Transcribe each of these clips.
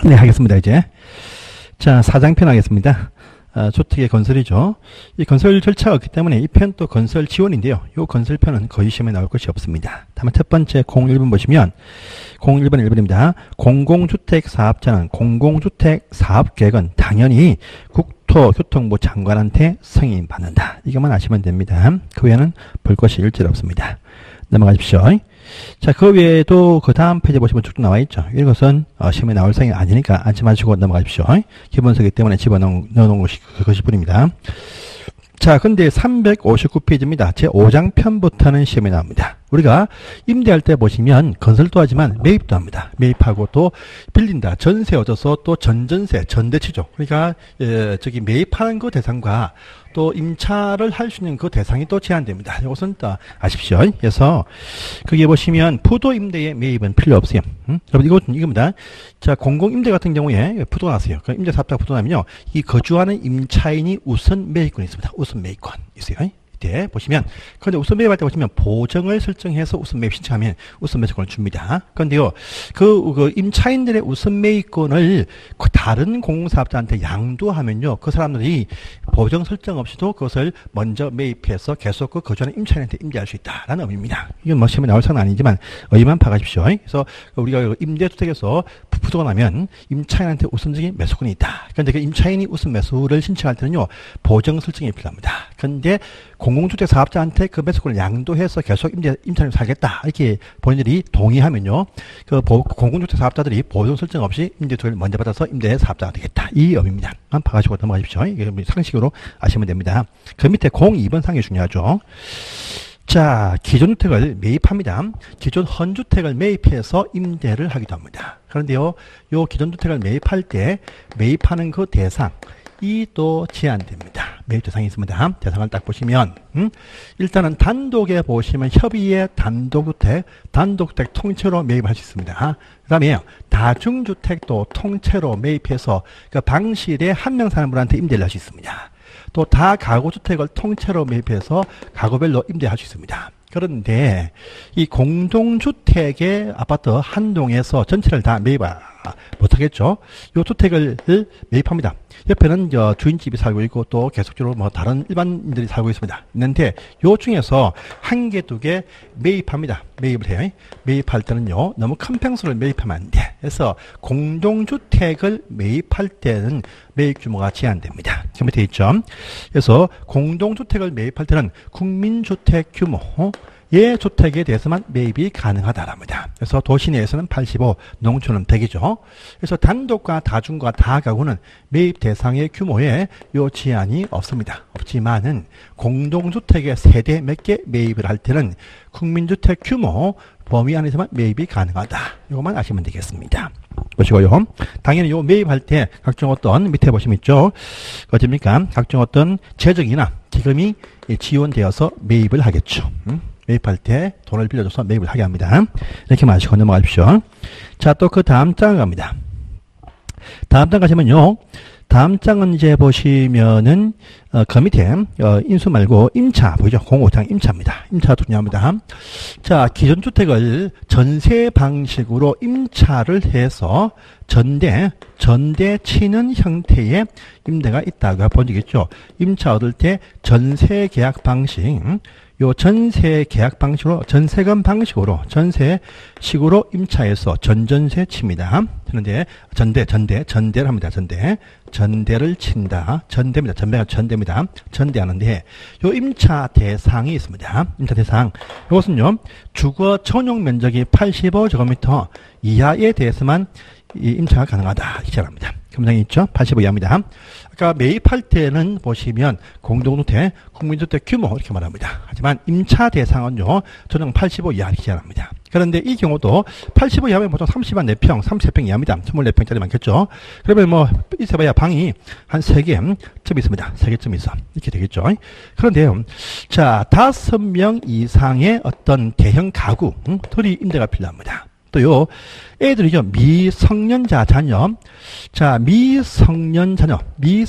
네, 하겠습니다, 이제. 자, 4장편 하겠습니다. 주택의 건설이죠. 이 건설 절차가 없기 때문에 이 편 또 건설 지원인데요. 이 건설편은 거의 시험에 나올 것이 없습니다. 다만 첫 번째 01번 보시면 01번 1번입니다. 공공주택 사업자는 공공주택 사업계획은 당연히 국토교통부 장관한테 승인받는다. 이것만 아시면 됩니다. 그 외에는 볼 것이 일절 없습니다. 넘어가십시오. 자, 그 외에도 그 다음 페이지 보시면 쭉 나와 있죠. 이것은 시험에 나올 상이 아니니까 앉지 마시고 넘어가십시오. 기본서기 때문에 집어넣은 것이 뿐입니다. 자, 근데 359페이지입니다. 제 5장 편부터는 시험에 나옵니다. 우리가 임대할 때 보시면 건설도 하지만 매입도 합니다. 매입하고 또 빌린다. 전세 얻어서 또 전전세, 전대치죠. 그러니까 매입하는 그 대상과 또 임차를 할 수 있는 그 대상이 또 제한됩니다. 이것은 또 아십시오. 그래서 거기에 보시면 부도 임대의 매입은 필요 없어요. 여러분 이것은 이겁니다. 자, 공공임대 같은 경우에 부도가 났어요. 그 임대 사업자가 부도 나면요, 이 거주하는 임차인이 우선 매입권이 있습니다. 우선 매입권 있어요. 이때 보시면, 그런데 우선 매입할 때 보시면 보정을 설정해서 우선 매입 신청하면 우선 매입권을 줍니다. 그런데요, 그 임차인들의 우선 매입권을 다른 공공사업자한테 양도하면요, 그 사람들이 보정 설정 없이도 그것을 먼저 매입해서 계속 그 거주하는 임차인한테 임대할 수 있다라는 의미입니다. 이건 뭐 시험에 나올 상은 아니지만 의미만 파가십시오. 그래서 우리가 임대주택에서 부도가 나면 임차인한테 우선적인 매수권이 있다. 그런데 그 임차인이 우선 매수를 신청할 때는요, 보정 설정이 필요합니다. 그런데 공공주택 사업자한테 그 매수권을 양도해서 계속 임차인을 살겠다, 이렇게 본인들이 동의하면요, 그 공공주택 사업자들이 보정 설정 없이 임대주택을 먼저 받아서 임대 사업자가 되겠다, 이 의미입니다. 한 파가시고 넘어가십시오. 이게 상식으로 아시면 됩니다. 그 밑에 02번 상이 중요하죠. 자, 기존주택을 매입합니다. 기존 헌주택을 매입해서 임대를 하기도 합니다. 그런데요, 요 기존주택을 매입할 때 매입하는 그 대상, 이 또 제한됩니다. 매입 대상이 있습니다. 대상을 딱 보시면, 일단은 단독에 보시면 협의의 단독주택 통째로 매입할 수 있습니다. 그 다음에 다중주택도 통째로 매입해서 그 방실에 한 명 사는 분한테 임대를 할 수 있습니다. 또 다가구주택을 통째로 매입해서 가구별로 임대할 수 있습니다. 그런데 이 공동주택의 아파트 한 동에서 전체를 다 매입 못하겠죠. 이 주택을 매입합니다. 옆에는 주인집이 살고 있고 또 계속적으로 뭐 다른 일반인들이 살고 있는데 요 중에서 한 개, 두 개 매입합니다. 매입을 해요. 매입할 때는요, 너무 큰 평수를 매입하면 안 돼. 그래서 공동주택을 매입할 때는 매입 규모가 제한됩니다. 지금 밑에 있죠. 그래서 공동주택을 매입할 때는 국민주택 규모의 주택에 대해서만 매입이 가능하다랍니다. 그래서 도시 내에서는 85, 농촌은 100이죠. 그래서 단독과 다중과 다가구는 매입 대상의 규모에 요 제한이 없습니다. 없지만은 공동주택의 세대 몇 개 매입을 할 때는 국민주택 규모 범위 안에서만 매입이 가능하다. 이것만 아시면 되겠습니다. 보시고요. 당연히 요 매입할 때 각종 어떤, 밑에 보시면 있죠. 어딥니까? 각종 어떤 재정이나 기금이 지원되어서 매입을 하겠죠. 매입할 때 돈을 빌려줘서 매입을 하게 합니다. 이렇게 마시고 넘어가십시오. 자, 또 그 다음 장 갑니다. 다음 장 가시면요, 다음 장은 이제 보시면은 그 밑에 인수 말고 임차 보이죠? 05장 임차입니다. 임차가 중요합니다. 자, 기존 주택을 전세 방식으로 임차를 해서 전대 치는 형태의 임대가 있다고 본 적 있죠. 임차 얻을 때 전세 계약 방식, 요 전세 계약 방식으로, 전세금 방식으로, 전세식으로 임차해서 전전세 칩니다. 그런데 전대를 합니다. 전대를 친다. 전대입니다. 전대입니다. 전대하는데, 요 임차 대상이 있습니다. 임차 대상. 이것은요, 주거 전용 면적이 85제곱미터 이하에 대해서만 이 임차가 가능하다. 이렇게 합니다. 금상이 있죠? 85 이하입니다. 아까 매입할 때는 보시면 공동주택, 국민주택 규모 이렇게 말합니다. 하지만 임차 대상은요, 전용 85 이하 이렇게 합니다. 그런데 이 경우도 85 이하면 보통 34평, 33평 이하입니다. 24평짜리 많겠죠? 그러면 뭐 있어봐야 방이 한 3개쯤 있습니다. 3개쯤 있어. 이렇게 되겠죠? 그런데요, 자, 5명 이상의 어떤 대형 가구들이 임대가 필요합니다. 또요, 애들이죠. 미성년자 자녀. 자, 미성자녀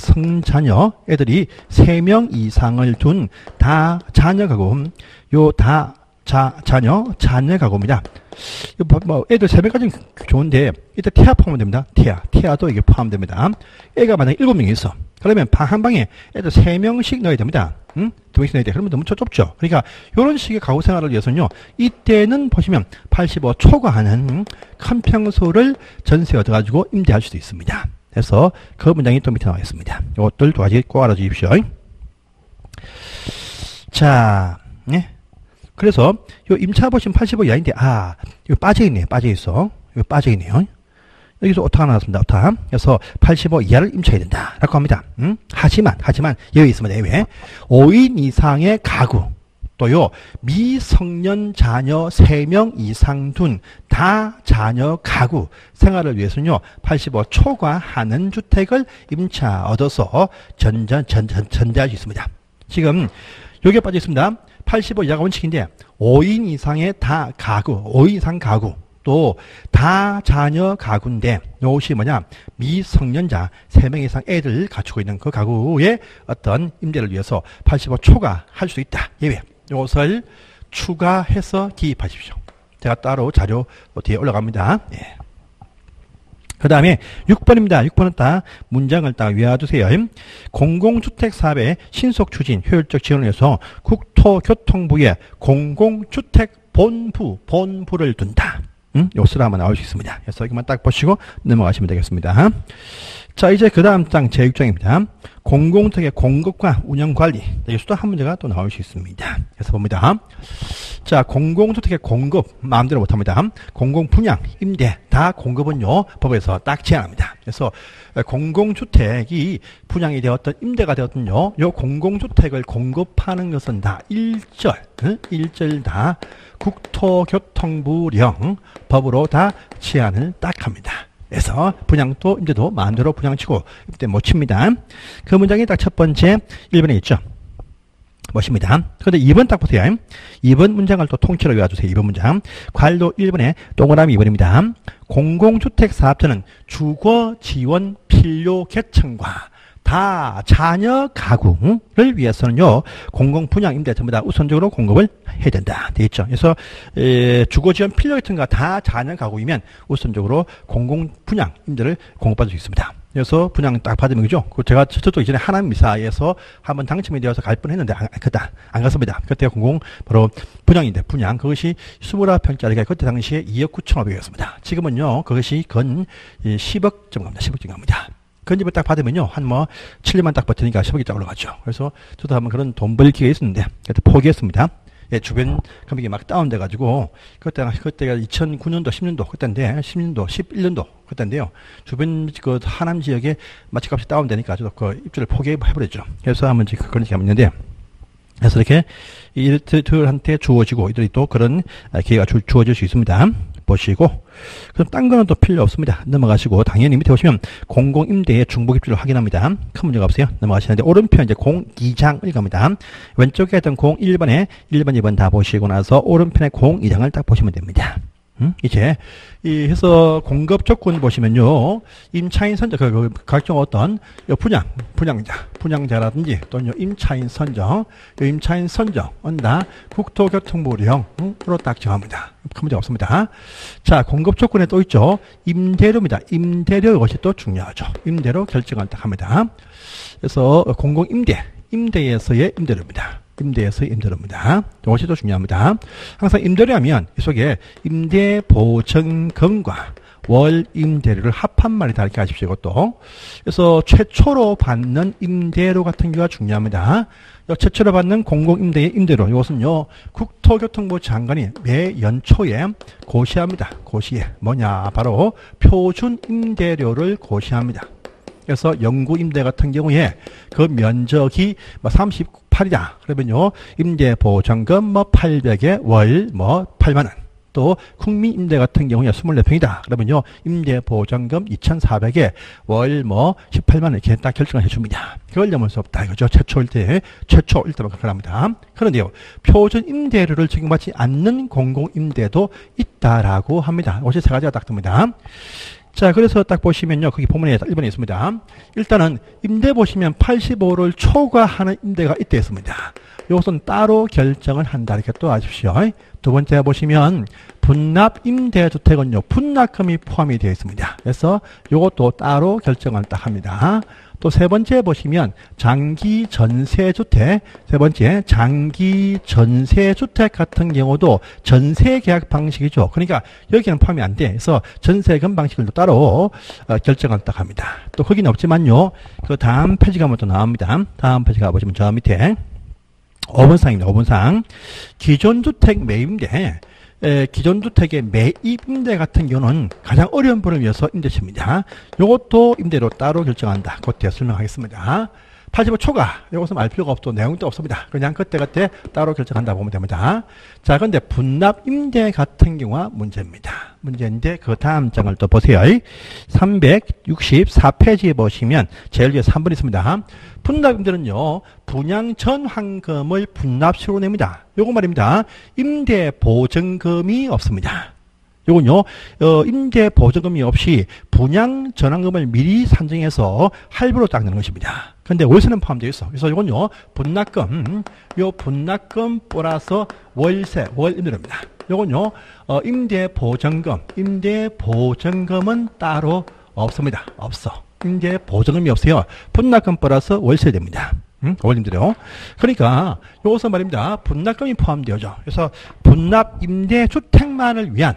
애들이 3명 이상을 둔 다 자녀 가구. 요 다 자녀 가구입니다. 뭐 애들 3명까지는 좋은데 이때 태아 포함하면 됩니다. 태아도 이게 포함됩니다. 애가 만약에 7명이 있어. 그러면 방 한 방에 애들 3명씩 넣어야 됩니다. 2명씩 넣어야 돼. 그러면 너무 좁죠. 그러니까 이런 식의 가구 생활을 위해서는요. 이때는 보시면 85 초과하는 큰 평소를 전세 얻어가지고 임대할 수도 있습니다. 그래서 그 문장이 또 밑에 나와 있습니다. 이것들 2가지 꼭 알아주십시오. 자, 네. 그래서 요 임차 보시면 85 이하인데 이거 빠져있네요. 빠져있어. 이거 빠져있네요. 여기서 오타가 나왔습니다. 오타. 그래서 85 이하를 임차해야 된다. 라고 합니다. 하지만, 여기 있습니다. 예외. 5인 이상의 가구, 또요, 미성년 자녀 3명 이상 둔 다자녀 가구 생활을 위해서는요, 85 초과하는 주택을 임차 얻어서 전대할 수 있습니다. 지금, 여기에 빠져 있습니다. 85 이하가 원칙인데, 5인 이상의 다 가구, 5인 이상 가구, 또 다자녀 가구인데 이것이 뭐냐, 미성년자 3명 이상 애들 갖추고 있는 그 가구의 어떤 임대를 위해서 85 초과할 수 있다. 예외. 이것을 추가해서 기입하십시오. 제가 따로 자료 뒤에 올라갑니다. 예. 그 다음에 6번입니다. 6번은 딱 문장을 딱 외워두세요. 공공주택 사업의 신속 추진, 효율적 지원을 위해서 국토교통부에 공공주택 본부를 둔다. 요스로 한번 나올 수 있습니다. 그래서 이것만 딱 보시고 넘어가시면 되겠습니다. 자, 이제 그 다음 장 제6장입니다. 공공주택의 공급과 운영관리. 여기서도 한 문제가 또 나올 수 있습니다. 그래서 봅니다. 자, 공공주택의 공급 마음대로 못합니다. 공공분양, 임대 다 공급은요 법에서 딱 제한합니다. 그래서 공공주택이 분양이 되었던 임대가 되었던요, 요 공공주택을 공급하는 것은 다 일절 다 국토교통부령 법으로 다 제한을 딱 합니다. 그래서 분양도 임대도 마음대로 분양치고 임대 못 칩니다. 그 문장이 딱 첫 번째 1번에 있죠. 멋입니다. 그런데 2번 딱 보세요. 2번 문장을 또 통째로 외워주세요. 2번 문장. 관로 1번에 동그라미 2번입니다. 공공주택 사업자는 주거 지원 필요 계층과 다자녀 가구를 위해서는요, 공공분양 임대 전부 다 우선적으로 공급을 해야 된다. 되어 있죠. 그래서 주거지원 필요 계층과 다자녀 가구이면 우선적으로 공공분양 임대를 공급받을 수 있습니다. 그래서 분양 딱 받으면, 그죠? 제가 저쪽 이전에 하남미사에서 한번 당첨이 되어서 갈 뻔 했는데, 안 갔습니다. 그때 바로 분양인데, 분양. 그것이 29평짜리가 그때 당시에 2억 9,500이었습니다. 지금은요, 그것이 건 10억 정도 갑니다. 10억 정도 갑니다. 그 집을 딱 받으면요, 한 7년만 딱 버티니까 10억이 딱 올라가죠. 그래서 저도 한번 그런 돈 벌 기회가 있었는데, 그때 포기했습니다. 예, 주변 금액이 막 다운돼가지고, 그때가 2009년도, 10년도, 그때인데, 10년도, 11년도, 그때인데요. 주변 그 하남 지역에 마취값이 다운되니까 저도 그 입주를 포기해버렸죠. 그래서 한번 그런 적이 있는데, 그래서 이렇게 이들한테 주어지고, 이들이 또 그런 기회가 주어질 수 있습니다. 보시고, 그럼 딴 거는 또 필요 없습니다. 넘어가시고, 당연히 밑에 보시면 공공임대의 중복입주를 확인합니다. 큰 문제가 없어요. 넘어가시는데, 오른편 이제 02장을 갑니다. 왼쪽에 있던 01번에 1번, 2번 다 보시고 나서 오른편에 02장을 딱 보시면 됩니다. 이제 해서 공급 조건 보시면요, 임차인 선정, 각종 어떤 분양자라든지 또는 임차인 선정, 임차인 선정은 다 국토교통부령으로 딱 정합니다. 큰 문제 없습니다. 자, 공급 조건에 또 있죠. 임대료입니다. 임대료, 이것이 또 중요하죠. 임대료 결정을 딱 합니다. 그래서 임대에서의 임대료입니다. 임대에서의 임대료입니다. 이것이 또 중요합니다. 항상 임대료하면 이 속에 임대보증금과 월 임대료를 합한 말이다, 이렇게 아십시오. 이것도. 그래서 최초로 받는 임대료 같은 경우가 중요합니다. 최초로 받는 공공임대의 임대료, 이것은요, 국토교통부 장관이 매 연초에 고시합니다. 고시에 뭐냐, 바로 표준 임대료를 고시합니다. 그래서 영구 임대 같은 경우에 그 면적이 38이다. 그러면요, 임대보증금 800에 월 8만원. 또 국민 임대 같은 경우에 24평이다. 그러면요, 임대보증금 2,400에 월 18만원 이렇게 딱 결정을 해줍니다. 그걸 넘을 수 없다. 이거죠. 최초일 때만 그렇게 합니다. 그런데요, 표준 임대료를 적용받지 않는 공공임대도 있다라고 합니다. 이것이 세 가지가 딱 듭니다. 자, 그래서 딱 보시면요. 거기 본문에 1번에 있습니다. 일단은 임대 보시면 85를 초과하는 임대가 있다 했습니다. 이것은 따로 결정을 한다. 이렇게 또 아십시오. 두 번째 보시면 분납 임대주택은요. 분납금이 포함이 되어 있습니다. 그래서 이것도 따로 결정을 딱 합니다. 또 세 번째 보시면 장기 전세주택, 세 번째 장기 전세주택 같은 경우도 전세 계약 방식이죠. 그러니까 여기는 포함이 안 돼. 그래서 전세금 방식을 또 따로 결정을 딱 합니다. 또 거기는 없지만요. 그 다음 페이지 가면 또 나옵니다. 다음 페이지 가보시면 저 밑에 5번상입니다. 5번상. 기존 주택 매입임대. 기존 주택의 매입임대 같은 경우는 가장 어려운 분을 위해서 임대차입니다. 이것도 임대로 따로 결정한다. 그때 설명하겠습니다. 85 초과. 이것은 알 필요가 없고 내용도 없습니다. 그냥 그때그때 따로 결정한다 보면 됩니다. 자, 그런데 분납 임대 같은 경우가 문제입니다. 문제인데 그 다음 장을 또 보세요. 364페이지에 보시면 제일 위에 3번 있습니다. 분납 임대는요. 분양 전 환금을 분납식으로 냅니다. 요거 말입니다. 임대 보증금이 없습니다. 요건요, 임대 보증금이 없이 분양 전환금을 미리 산정해서 할부로 딱 내는 것입니다. 근데 월세는 포함되어 있어. 그래서 요건요, 분납금, 요 분납금 플러스 월세, 월임대료입니다. 요건요, 임대 보증금은 따로 없습니다. 없어. 임대 보증금이 없어요. 분납금 플러스 월세 됩니다. 월임대료. 그러니까 요것은 말입니다. 분납금이 포함되어져. 그래서 분납 임대 주택만을 위한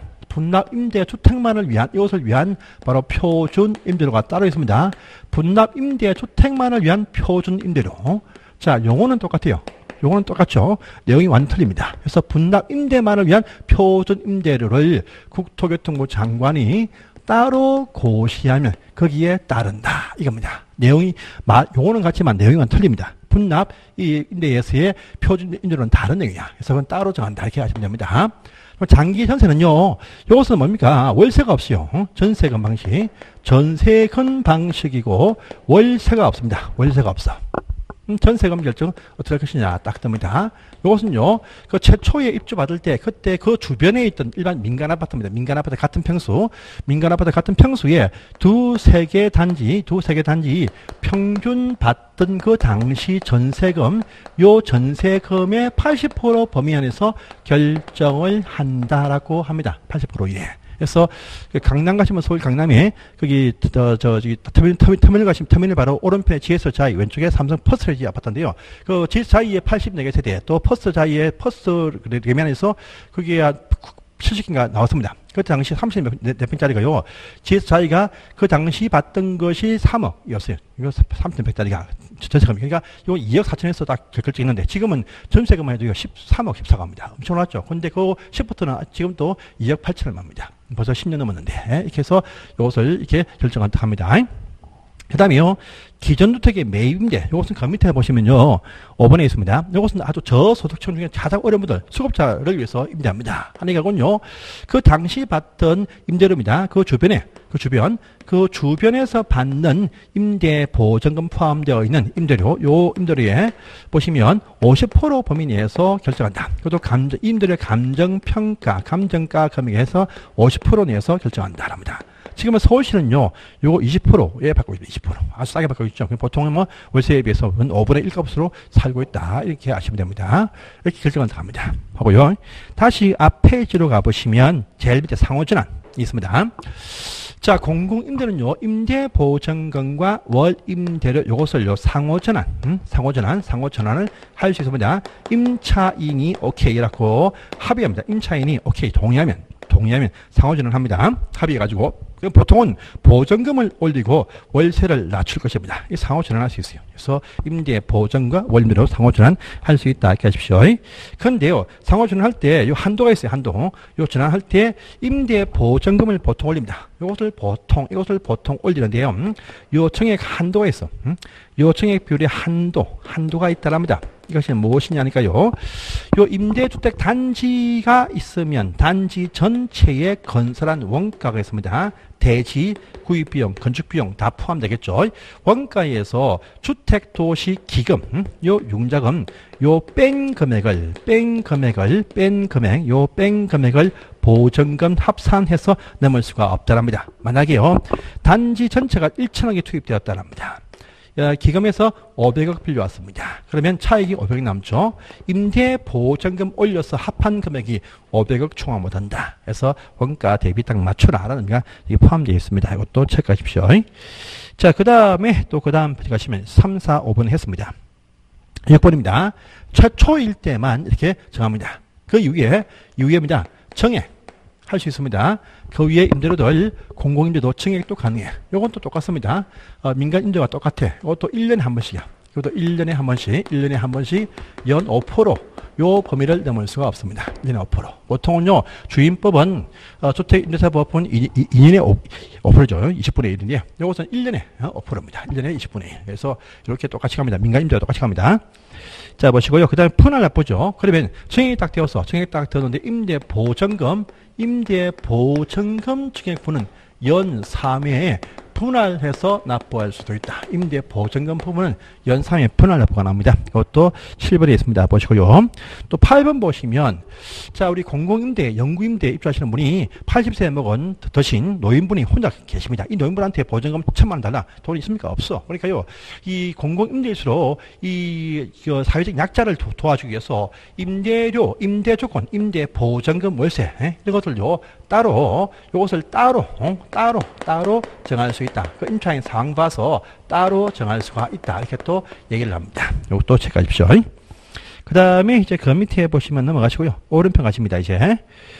이것을 위한 바로 표준 임대료가 따로 있습니다. 분납 임대 주택만을 위한 표준 임대료. 자, 용어는 똑같아요. 용어는 똑같죠. 내용이 완전 틀립니다. 그래서 분납 임대만을 위한 표준 임대료를 국토교통부 장관이 따로 고시하면 거기에 따른다. 이겁니다. 용어는 같지만 내용이 완전 틀립니다. 분납 이 임대에서의 표준 임대료는 다른 내용이야. 그래서 그건 따로 정한다. 이렇게 하시면 됩니다. 장기 전세는요, 이것은 뭡니까? 월세가 없어요. 전세금 방식. 전세금 방식이고, 월세가 없습니다. 월세가 없어. 전세금 결정 어떻게 할 것이냐 딱 뜹니다. 이것은요, 그 최초에 입주받을 때 그때 그 주변에 있던 일반 민간 아파트입니다. 민간 아파트 같은 평수에 두세 개 단지 평균 받던 그 당시 전세금, 요 전세금의 80% 범위 안에서 결정을 한다라고 합니다. 80% 이내. 그래서 강남 가시면 서울 강남에 거기 터미널 가시면 터미널 바로 오른편에 GS 자이 왼쪽에 삼성 퍼스트레지 아파트인데요. 그 GS 자이의 84개 세대 또 퍼스트 자이의 퍼스트 대면에서 거기에 70개가 나왔습니다. 그 당시 34평짜리가요. GS 자이가 그 당시 받던 것이 3억이었어요. 이거 3,100짜리가 전세금. 그러니까 이거 2억 4천에서 딱 결정했는데 지금은 전세금만 해도 이거 13억 14억입니다. 엄청 올랐죠. 근데 그 10부터는 지금 또 2억 8천을 납니다. 벌써 10년 넘었는데 이렇게 해서 이것을 이렇게 결정한다 합니다. 그 다음에요. 기존주택의 매입임대. 이것은 그 밑에 보시면요. 5번에 있습니다. 이것은 아주 저소득층 중에 가장 어려운 분들, 수급자를 위해서 임대합니다. 하는 게군요. 그 당시 받던 임대료입니다. 그 주변에서 받는 임대 보증금 포함되어 있는 임대료, 요 임대료에 보시면 50% 범위 내에서 결정한다. 그것도 임대료 감정가 금액에서 50% 내에서 결정한다. 합니다. 지금은 서울시는요, 요거 20%에 받고 있다. 20%. 아주 싸게 받고 있죠. 보통은 뭐 월세에 비해서 5분의 1값으로 살고 있다. 이렇게 아시면 됩니다. 이렇게 결정을 합니다. 하고요. 다시 앞 페이지로 가보시면 제일 밑에 상호전환이 있습니다. 자, 공공임대는요, 임대보증금과 월임대료, 요것을요, 상호전환을 할 수 있습니다. 임차인이 오케이라고 합의합니다. 임차인이 오케이, 동의하면 상호전환을 합니다. 합의해가지고. 보통은 보증금을 올리고 월세를 낮출 것입니다. 이 상호전환할 수 있어요. 그래서 임대 보증과 월임대로 상호전환 할 수 있다. 이렇게 하십시오. 그런데요, 상호전환 할 때 요 한도가 있어요. 한도. 요 전환할 때 임대 보증금을 보통 올립니다. 이것을 보통 올리는데요. 요 청약 한도가 있어. 요 청약 비율의 한도가 있다랍니다. 이것이 무엇이냐니까요. 요 임대주택 단지가 있으면 단지 전체에 건설한 원가가 있습니다. 대지, 구입비용, 건축비용 다 포함되겠죠. 원가에서 주택도시기금, 요 융자금, 요 뺀 금액을 보증금 합산해서 넘을 수가 없다랍니다. 만약에요, 단지 전체가 1천억이 투입되었다랍니다. 기금에서 500억 빌려왔습니다. 그러면 차익이 500억 남죠. 임대 보증금 올려서 합한 금액이 500억 총합 못한다. 그래서 원가 대비 딱 맞춰라라는 의미가 포함되어 있습니다. 이것도 체크하십시오. 자, 그 다음에 또 그 다음 가시면 3, 4, 5번 했습니다. 6번입니다. 최초일 때만 이렇게 정합니다. 그 이후에입니다. 정액 할 수 있습니다. 그 위에 임대료들, 공공임대도 정액도 가능해. 요건 또 똑같습니다. 민간 임대와 똑같아. 이것도 1년에 한 번씩이야. 이것도 1년에 한 번씩 연 5% 요 범위를 넘을 수가 없습니다. 1년에 5%. 보통은요, 주임법은, 주택임대사법은 2년에 5%죠. 20분의 1인데, 요것은 1년에 5%입니다. 1년에 20분의 1. 그래서 이렇게 똑같이 갑니다. 민간 임대와 똑같이 갑니다. 자, 보시고요. 그 다음에 분할 납부죠. 그러면 정액이 딱 되었어. 정액이 딱 되었는데, 임대보증금 증액분은 연 3회에 분할해서 납부할 수도 있다. 임대보증금 부분은 연 3회 분할 납부가 나옵니다. 이것도 7번에 있습니다. 보시고요. 또 8번 보시면, 자, 우리 공공임대, 영구임대 입주하시는 분이 80세 먹은 드신 노인분이 혼자 계십니다. 이 노인분한테 보증금 1,000만 원 달라. 돈이 있습니까? 없어. 그러니까요, 이 공공임대일수록 이 사회적 약자를 도와주기 위해서 임대료, 임대조건, 임대보증금 월세, 이런 것들요, 요것을 따로 정할 수 있다. 그 임차인 상황 봐서 따로 정할 수가 있다. 이렇게 또 얘기를 합니다. 이것도 체크하십시오. 그 다음에 이제 그 밑에 보시면 넘어가시고요. 오른편 가십니다. 이제.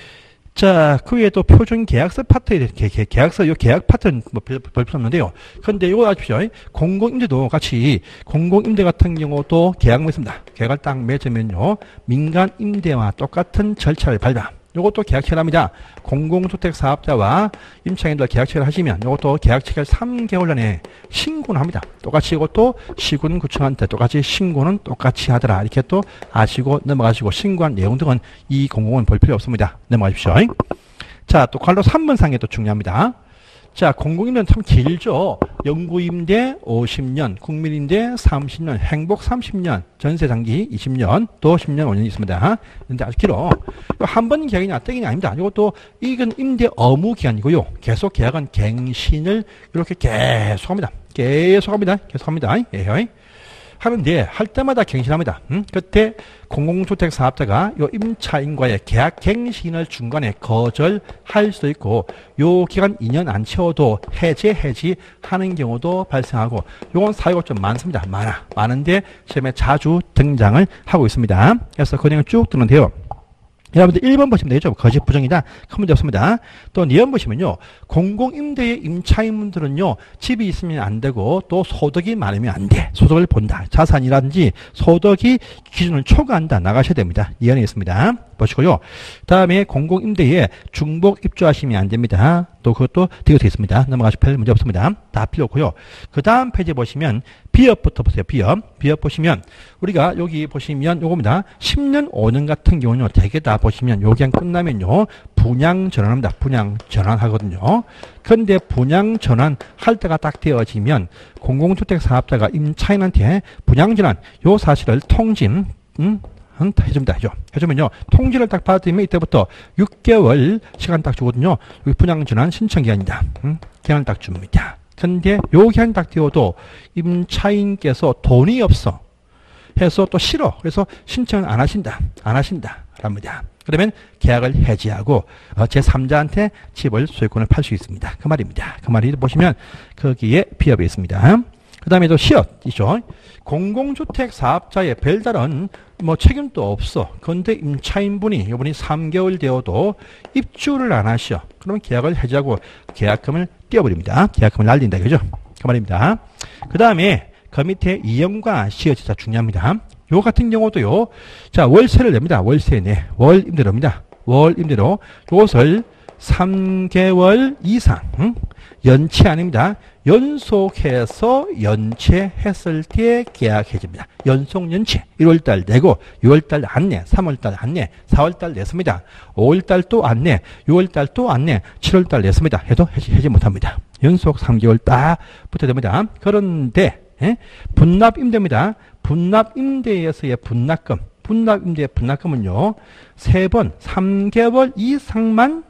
자, 그 위에 또 표준 계약서 파트에 계약서, 요 계약 파트는 뭐 별 필요 없는데요. 그런데 이거 아십시오. 공공임대도 같이, 공공임대 같은 경우도 계약을 맺습니다. 계약을 딱 맺으면요, 민간 임대와 똑같은 절차를 밟아. 요것도 계약 체결합니다. 공공주택 사업자와 임차인들 계약 체결 하시면 요것도 계약 체결 3개월 전에 신고는 합니다. 똑같이 이것도 시군구청한테 똑같이 신고는 똑같이 하더라. 이렇게 또 아시고 넘어가시고 신고한 내용 등은 이 공공은 볼 필요 없습니다. 넘어가십시오. 자, 또 관로 3번 상에 또 중요합니다. 자, 공공임대는 참 길죠. 영구임대 50년, 국민임대 30년, 행복 30년, 전세장기 20년, 또 10년, 5년이 있습니다. 근데 아주 길어. 한 번 계약이냐, 땡이냐 아닙니다. 이것도, 이건 임대 의무 기간이고요. 계속 계약은 갱신을 이렇게 계속합니다. 계속합니다. 예. 하는데 할 때마다 갱신합니다. 그때 공공주택 사업자가 요 임차인과의 계약 갱신을 중간에 거절할 수도 있고 요 기간 2년 안 채워도 해지하는 경우도 발생하고 요건 사유가 좀 많습니다. 많은데 시험에 자주 등장을 하고 있습니다. 그래서 그 내용 쭉 듣는데요. 여러분들 1번 보시면 되겠죠. 거짓 부정이다. 큰 문제 없습니다. 또 2번 보시면요. 공공임대의 임차인분들은요. 집이 있으면 안 되고 또 소득이 많으면 안 돼. 소득을 본다. 자산이라든지 소득이 기준을 초과한다. 나가셔야 됩니다. 2번에 있습니다. 보시고요. 다음에 공공임대에 중복 입주하시면 안 됩니다. 또 그것도 되어 있습니다. 넘어가실 별 문제 없습니다. 다 필요 없고요. 그 다음 페이지 보시면 비업부터 보세요. 비업 보시면 우리가 여기 보시면 요겁니다. 10년, 5년 같은 경우는요. 대개 다 보시면 요 기간 끝나면요. 분양 전환합니다. 분양 전환하거든요. 그런데 분양 전환할 때가 딱 되어지면 공공주택 사업자가 임차인한테 분양 전환 요 사실을 통진 해주면요. 통지를 딱 받으면 이때부터 6개월 시간 딱 주거든요. 여기 분양 전환 신청 기간이다. 기간을 딱 줍니다. 근데 요 기간 딱 띄워도 임차인께서 돈이 없어 해서 또 싫어. 그래서 신청을 안 하신다. 랍니다. 그러면 계약을 해지하고 제3자한테 집을 소유권을 팔 수 있습니다. 그 말입니다. 그 말이 보시면 거기에 비업이 있습니다. 그 다음에 또 시업이죠. 공공주택 사업자의 별다른 책임도 없어. 그런데 임차인분이 이번이 3개월 되어도 입주를 안 하셔. 그러면 계약을 해지하고 계약금을 떼어버립니다. 계약금을 날린다. 그죠? 그 말입니다. 그 다음에 그 밑에 이용과 시효지사 중요합니다. 요 같은 경우도요. 자, 월세를 냅니다. 월세 내. 월 임대료입니다. 월 임대료. 요것을 3개월 이상 연체 아닙니다. 연속해서 연체했을 때 계약 해지입니다. 연속 연체. 1월달 내고 6월달 안 내, 3월달 안 내, 4월달 냈습니다. 5월달 또 안 내, 6월달 또 안 내, 7월달 냈습니다. 해도 해지 못합니다. 연속 3개월 딱 붙어야 됩니다. 그런데 분납임대입니다. 분납임대에서의 분납금. 분납임대의 분납금은요. 3번 3개월 이상만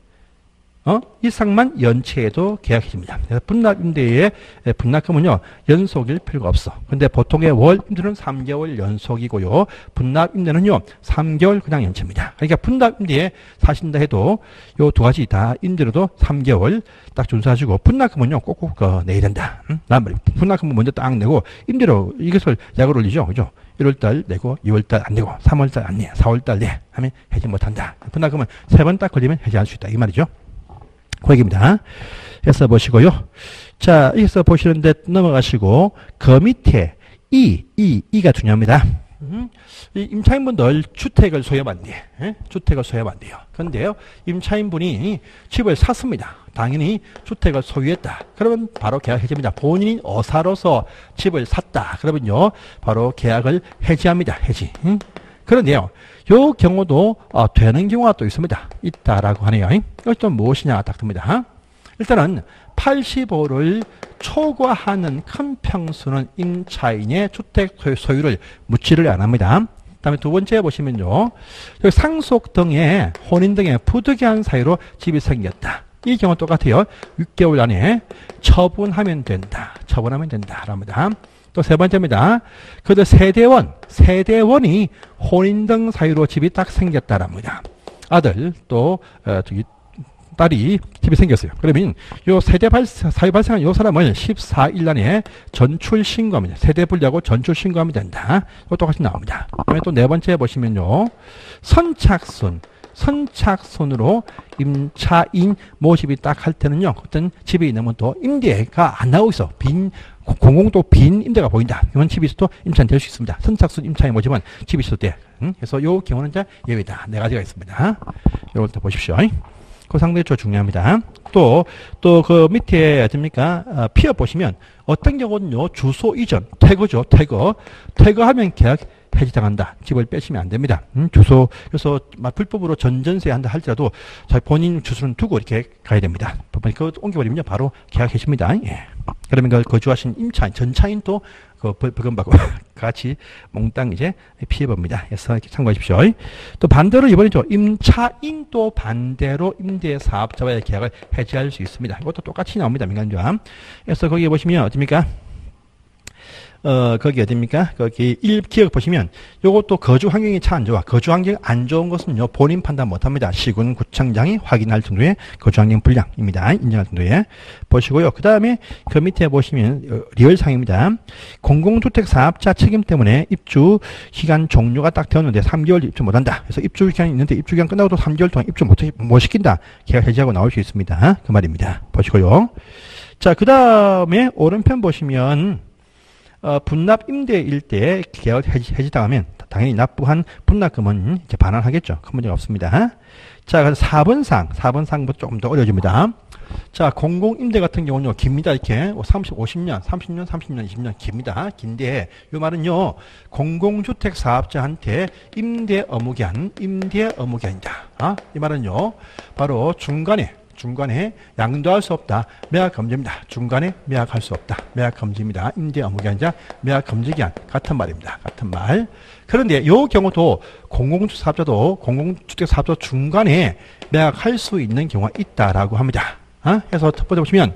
연체해도 계약해집니다. 그래서 분납임대의 분납금은요, 연속일 필요가 없어. 근데 보통의 월임대는 3개월 연속이고요. 분납임대는요, 3개월 그냥 연체입니다. 그러니까 분납임대에 사신다 해도 요 두 가지 다 임대로도 3개월 딱 준수하시고, 분납금은요, 꼭꼭 내야 된다. 난 말입니다. 분납금은 먼저 딱 내고, 임대로 이것을 약을 올리죠. 그죠? 1월달 내고, 2월달 안 내고, 3월달 안 내, 4월달 내 하면 해지 못한다. 분납금은 3번 딱 걸리면 해지할 수 있다. 이 말이죠. 그 얘기입니다. 해서 보시고요. 자, 여기서 보시는데 넘어가시고, 그 밑에 이가 중요합니다. 이 임차인분들 주택을 소유하면 주택을 소유하면 안 돼요. 그런데요, 임차인분이 집을 샀습니다. 당연히 주택을 소유했다. 그러면 바로 계약 해지입니다. 본인이 어사로서 집을 샀다. 그러면요, 바로 계약을 해지합니다. 해지. 그런데요, 요 경우도 되는 경우가 또 있습니다. 있다라고 하네요. 이것도 무엇이냐 딱 듭니다. 일단은 85를 초과하는 큰 평수는 임차인의 주택 소유를 묻지를 안 합니다. 그다음에 두 번째 보시면요, 상속 등의 혼인 등의 부득이한 사유로 집이 생겼다. 이 경우 똑같아요. 6개월 안에 처분하면 된다. 처분하면 된다랍니다. 또 세 번째입니다. 그래도 세대원이 혼인 등 사유로 집이 딱 생겼다랍니다. 아들 또 딸이 집이 생겼어요. 그러면 요 사유 발생한 요 사람을 14일 안에 전출 신고합니다. 세대 분리하고 전출 신고하면 된다. 이거 똑같이 나옵니다. 그다음에 또 네 번째 보시면요, 선착순으로 임차인 모집이 딱 할 때는요, 어떤 집이 있으면 또 임대가 안 나오고 있어. 공공도 빈 임대가 보인다. 이건 집이 있어도 임차인 될 수 있습니다. 선착순 임차인 모집은 집이 있을 때. 그래서 요 경우는 이제 예외다. 네 가지가 있습니다. 요것도 보십시오. 그 상당히 좀 중요합니다. 또 그 밑에 어딥니까? 피업 보시면 어떤 경우는요, 주소 이전, 퇴거죠. 퇴거하면 계약 해지당한다. 집을 빼시면 안 됩니다. 주소, 그래서 불법으로 전세 한다 할지라도 본인 주소는 두고 이렇게 가야 됩니다. 그거 옮겨버리면 바로 계약 해지입니다. 예. 그러면 그 거주하신 임차인, 전차인도 그 벌금 받고 같이 몽땅 이제 피해봅니다. 그래서 이렇게 참고하십시오. 또 반대로 이번에죠, 임차인도 반대로 임대사업자와의 계약을 해지할 수 있습니다. 이것도 똑같이 나옵니다. 민간조합. 그래서 거기에 보시면 어딥니까? 거기 어딥니까? 거기 1기억 보시면 요것도 거주 환경이 참 안 좋아. 거주 환경 안 좋은 것은요, 본인 판단 못 합니다. 시군 구청장이 확인할 정도의 거주 환경 불량입니다. 인정할 정도의. 보시고요. 그 다음에 그 밑에 보시면 리얼상입니다. 공공주택 사업자 책임 때문에 입주 기간 종료가 딱 되었는데 3개월 입주 못 한다. 그래서 입주 기간이 있는데 입주 기간 끝나고도 3개월 동안 입주 못 시킨다. 계약 해지하고 나올 수 있습니다. 그 말입니다. 보시고요. 자, 그 다음에 오른편 보시면 분납 임대일 때 계약 해지당하면 당연히 납부한 분납금은 이제 반환하겠죠. 큰 문제가 없습니다. 자, 그래서 4번상부터 조금 더 어려워집니다. 자, 공공임대 같은 경우는요, 깁니다. 이렇게 50년, 20년 깁니다. 긴데, 이 말은요, 공공주택 사업자한테 임대 의무기한이다. 이 말은요, 바로 중간에 양도할 수 없다. 매각 금지입니다. 중간에 매각할 수 없다. 매각 금지입니다. 임대 의무기한자 매각 금지기한 같은 말입니다. 같은 말. 그런데 이 경우도 공공주택 사업자 중간에 매각할 수 있는 경우가 있다라고 합니다. 그래서 첫 번째 보시면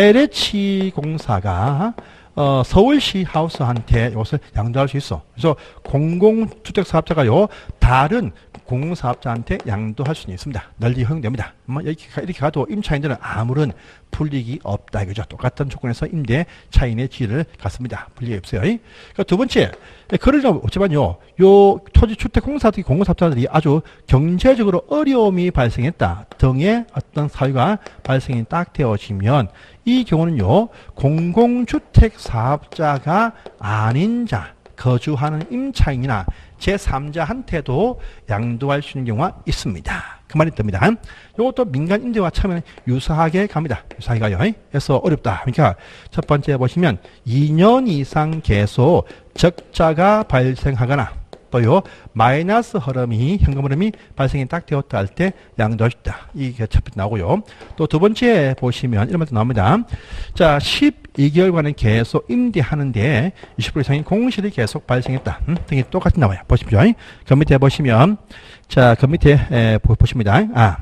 LH공사가 서울시 하우스한테 이것을 양도할 수 있어. 그래서 공공주택 사업자가요, 다른 공공사업자한테 양도할 수는 있습니다. 널리 허용됩니다. 이렇게 가도 임차인들은 아무런 불이익이 없다 이거죠. 똑같은 조건에서 임대 차인의 지위를 갖습니다. 불이익이 없어요. 그러니까 두 번째, 그러려면 어쩌면요, 요 토지주택공사 등 공공사업자들이 아주 경제적으로 어려움이 발생했다 등의 어떤 사유가 발생이 딱 되어지면 이 경우는요, 공공주택 사업자가 아닌 자, 거주하는 임차인이나 제3자한테도 양도할 수 있는 경우가 있습니다. 그 말이 듭니다. 이것도 민간 임대와 처음에는 유사하게 갑니다. 유사하게 가요. 그래서 어렵다. 그러니까 첫 번째 보시면 2년 이상 계속 적자가 발생하거나 또요 마이너스 흐름이 현금 흐름이 발생이 딱 되었다 할 때 양도할 수 있다. 이게 첫 번째 나오고요. 또 두 번째 보시면 이런 것도 나옵니다. 자, 12개월간은 계속 임대하는데 20% 이상의 공실이 계속 발생했다. 등이 똑같이 나와요. 보십시오. 그 밑에 보시면 자, 그 밑에 보십니다.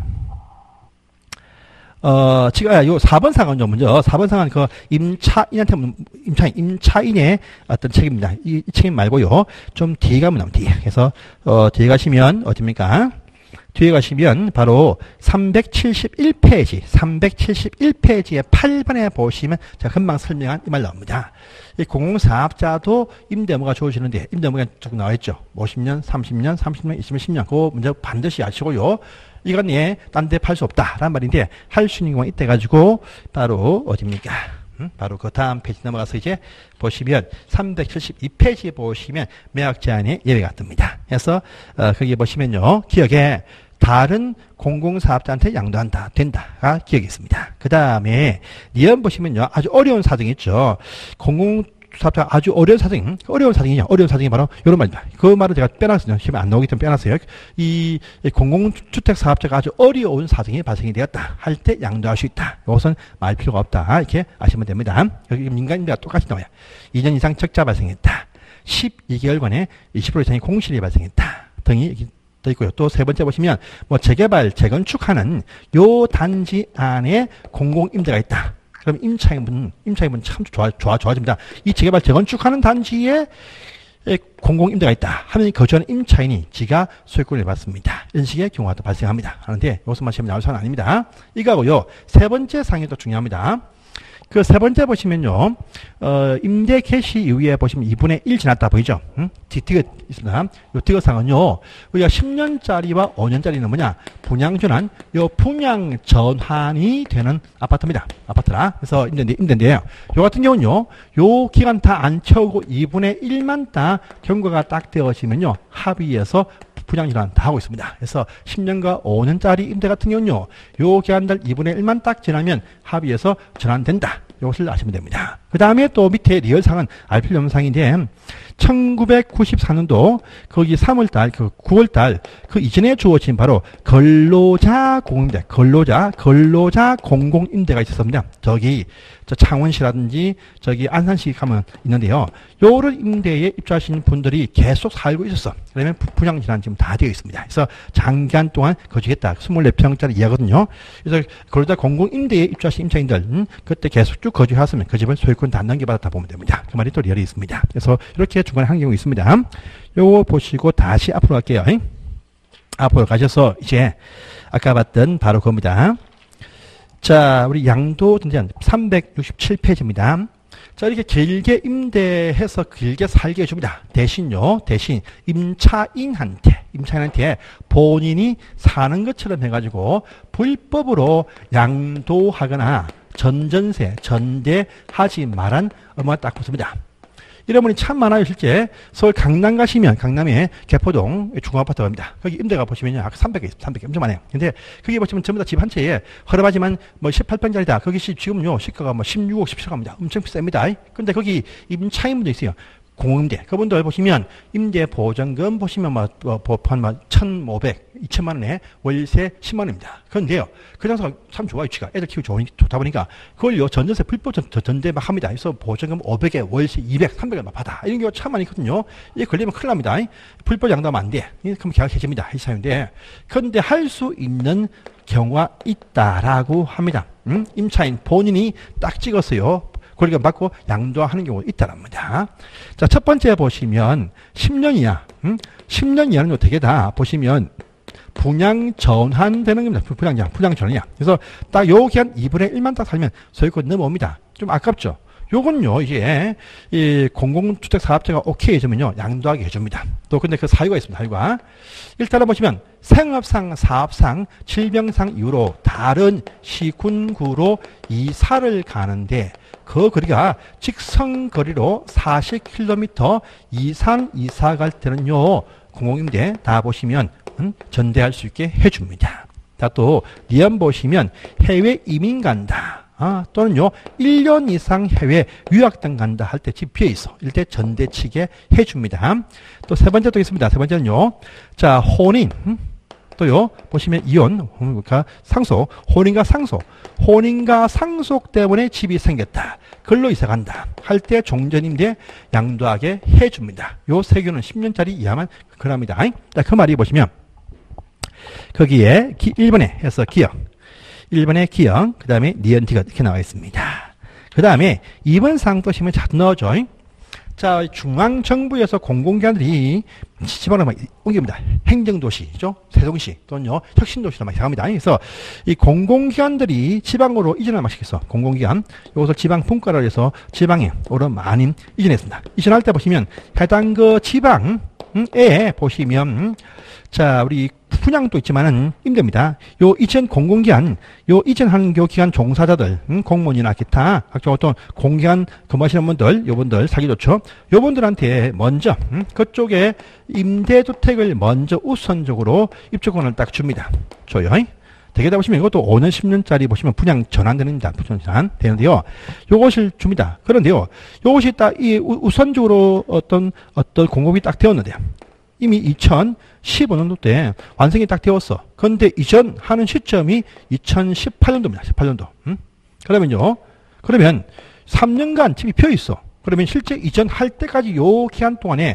지금, 요 4번 사건은요, 먼저, 4번 사건은 그 임차인의 어떤 책임입니다. 이 책임 말고요, 좀 뒤에 가면 나옵니다, 뒤에. 그래서, 뒤에 가시면, 어딥니까? 뒤에 가시면, 바로 371페이지, 371페이지에 8번에 보시면, 제가 금방 설명한 이 말 나옵니다. 이 공공사업자도 임대 의무가 주어지는데, 임대 의무가 쭉 나와있죠. 50년, 30년, 30년, 20년, 10년. 그거 먼저 반드시 아시고요. 이건 예, 딴 데 팔 수 없다. 라는 말인데, 할 수 있는 경우가 있대 가지고, 바로, 어딥니까? 바로 그 다음 페이지 넘어가서 이제 보시면, 372페이지에 보시면, 매각 제한의 예외가 뜹니다. 그래서, 거기 보시면요, 기억에, 다른 공공사업자한테 양도한다, 된다가 기억이 있습니다. 그 다음에, 니은 보시면요, 아주 어려운 사정이 있죠. 사업자가 아주 어려운 사정이, 어려운 사정이 바로 이런 말입니다. 그 말을 제가 빼놨어요. 시험에 안 나오기 때문에 빼놨어요. 이 공공주택 사업자가 아주 어려운 사정이 발생이 되었다 할 때 양도할 수 있다. 이것은 말 필요가 없다. 이렇게 아시면 됩니다. 여기 민간임대가 똑같이 나와요. 2년 이상 적자 발생했다. 12개월간에 20% 이상의 공실이 발생했다. 등이 또 있고요. 또 세 번째 보시면 뭐 재개발, 재건축하는 요 단지 안에 공공임대가 있다. 그럼 임차인분 참 좋아집니다. 이 재개발, 재건축하는 단지에 공공임대가 있다 하면 거주하는 임차인이 지가 소유권을 받습니다. 이런 식의 경우가 또 발생합니다. 하는데 이것만 시험에 나올 사안은 아닙니다. 이거하고요. 세 번째 사항이 또 중요합니다. 그 세 번째 보시면요, 임대 개시 이후에 보시면 2분의 1 지났다 보이죠? 디귿 있습니다. 요 디귿상은요, 우리가 10년짜리와 5년짜리는 뭐냐? 분양전환, 요 분양 전환이 되는 아파트입니다. 아파트라. 그래서 임대인데요. 요 같은 경우는요, 요 기간 다 안 채우고 2분의 1만 딱 경과가 딱 되어지면요, 합의해서 분양전환 다 하고 있습니다. 그래서 10년과 5년짜리 임대 같은 경우는요, 요 기간달 2분의 1만 딱 지나면 합의해서 전환된다. 이것을 아시면 됩니다. 그 다음에 또 밑에 리얼상은 알필 영상인데 1994년도 거기 3월달, 그 9월달 그 이전에 주어진 바로 근로자 공공임대, 근로자 공공임대가 있었습니다. 저기 저 창원시라든지 저기 안산시 가면 있는데요. 요런 임대에 입주하신 분들이 계속 살고 있었어. 그러면 분양 진환 지금 다 되어 있습니다. 그래서 장기간 동안 거주했다. 24평짜리 이하거든요. 그래서 근로자 공공임대에 입주하신 임차인들 그때 계속 쭉 거주했으면 그 집을 소유권 다 넘겨받았다 보면 됩니다. 그 말이 또 리얼이 있습니다. 그래서 이렇게 중간에 한 경우 있습니다. 요거 보시고 다시 앞으로 갈게요. 앞으로 가셔서 이제 아까 봤던 바로 그겁니다. 자, 우리 양도 전제한 367페이지입니다. 자, 이렇게 길게 임대해서 길게 살게 해줍니다. 대신 임차인한테 본인이 사는 것처럼 해가지고 불법으로 양도하거나 전대하지 말한 엄마가 딱 붙습니다. 이런 분이 참 많아요. 실제 서울 강남 가시면 강남에 개포동 중앙아파트가 입니다. 거기 임대가 보시면요, 300개 있습니다. 300개 엄청 많아요. 근데 거기 보시면 전부 다 집 한 채에 허름하지만 뭐 18평짜리다. 거기 지금요 시가가 뭐 16억, 17억입니다. 엄청 비쌉니다. 근데 거기 임차인분도 있어요. 공임대. 그분들 보시면 임대 보증금 보시면 뭐 한 1,500, 2천만 원에 월세 10만 원입니다. 그런데요, 그 장사가 참 좋아요. 위치가 애들 키우기 좋다 보니까 그걸요 전전세 불법 전대 막 합니다. 그래서 보증금 500에 월세 200, 300을 막 받아. 이런 경우가 참 많이 있거든요. 이게 걸리면 큰일 납니다. 불법 양도하면 안 돼. 그럼 계약 해집니다. 이 사유인데, 그런데 할 수 있는 경우가 있다라고 합니다. 임차인 본인이 딱 찍었어요. 권리가 받고 양도하는 경우가 있다랍니다. 자, 첫 번째 보시면 10년 이하, 10년 이하는 어떻게 다 보시면 분양 전환되는 겁니다. 분양 전환이야. 그래서 딱 요 기간 2분의 1만 딱 살면 소유권 넘어옵니다. 좀 아깝죠. 요건요, 이게, 이 공공주택 사업자가 오케이 해주면요, 양도하게 해줍니다. 또 근데 그 사유가 있습니다, 사유가. 일단은 보시면, 생업상, 사업상, 질병상 이유로 다른 시군구로 이사를 가는데, 그 거리가 직선거리로 40km 이상 이사 갈 때는요, 공공임대 다 보시면, 전대할 수 있게 해줍니다. 자, 또 니은 보시면 해외 이민 간다. 또는요 1년 이상 해외 유학 등 간다 할 때 집 비어 있어. 이럴 때 전대치게 해줍니다. 또 세 번째 또 있습니다. 세 번째는요. 자, 혼인. 또요 보시면 이혼, 그러니까 상속, 혼인과 상속, 혼인과 상속 때문에 집이 생겼다. 글로 이사 간다 할 때 종전임대 양도하게 해줍니다. 요 세교는 10년짜리 이하만 그럽니다. 자, 그 말이 보시면 거기에 1번에 해서 기억, 1번에 기억, 그 다음에 니은티가 이렇게 나와 있습니다. 그 다음에 2번 사항 보시면 잘 넣어줘. 자, 중앙정부에서 공공기관들이 지방으로 막 옮깁니다. 행정도시죠. 세종시 또는요 혁신도시로 막 이사갑니다. 그래서 이 공공기관들이 지방으로 이전을 막 시켰어. 공공기관 이것을 지방분과를 해서 지방으로 많이 이전했습니다. 이전할 때 보시면 해당 그 지방에 보시면 자, 우리 분양도 있지만은 임대입니다. 요 이전 공공기관, 요 이전하는 기관 종사자들, 공무원이나 기타 각종 어떤 공기관 근무하시는 분들, 요분들 사기 좋죠. 요분들한테 먼저 그쪽에 임대주택을 먼저 우선적으로 입주권을 딱 줍니다. 줘요. 대개다 보시면 이것도 5년, 10년짜리 보시면 분양 전환됩니다. 분양 전환 되는데요. 요것을 줍니다. 그런데요, 요것이 딱 이 우선적으로 어떤 공급이 딱 되었는데요. 이미 2015년도 때 완성이 딱 되었어. 그런데 이전하는 시점이 2018년도입니다. 18년도. 그러면 3년간 집이 비어 있어. 그러면 실제 이전할 때까지 요 기간 동안에